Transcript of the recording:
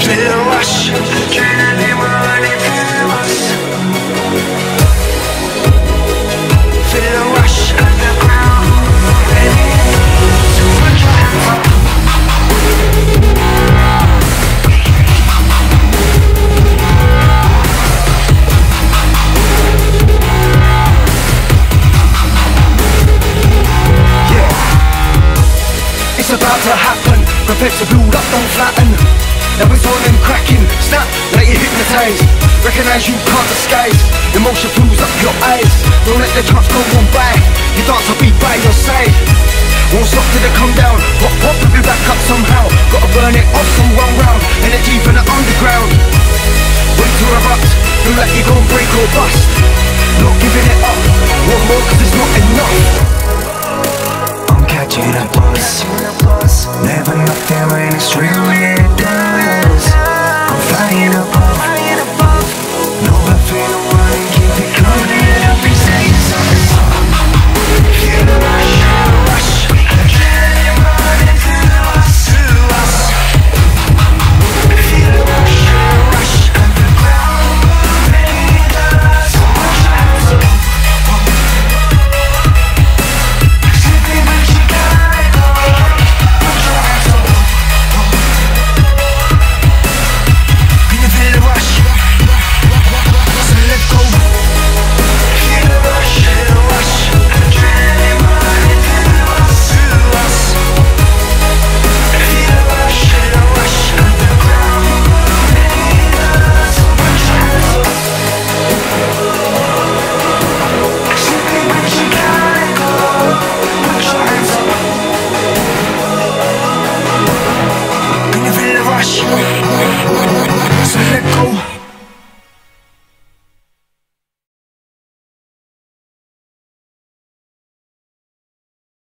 Feel the rush, adrenaline running through us. Feel the rush underground, ready to put your hands up. It's about to happen, prepare to build up, don't flatten. Now it's on and cracking, snap, let you hypnotise. Recognise you can't disguise, emotion fills up your eyes. Don't let the chance go on by, you dance, I'll be by your side. Won't stop till they come down, pop pop, we'll be back up somehow. Gotta burn it off from one round, energy from the underground. Wait to erupt, feel like you're gon' break or bust. Not giving it up, one more cause it's not enough. Catching a buzz, never nothing when it's real.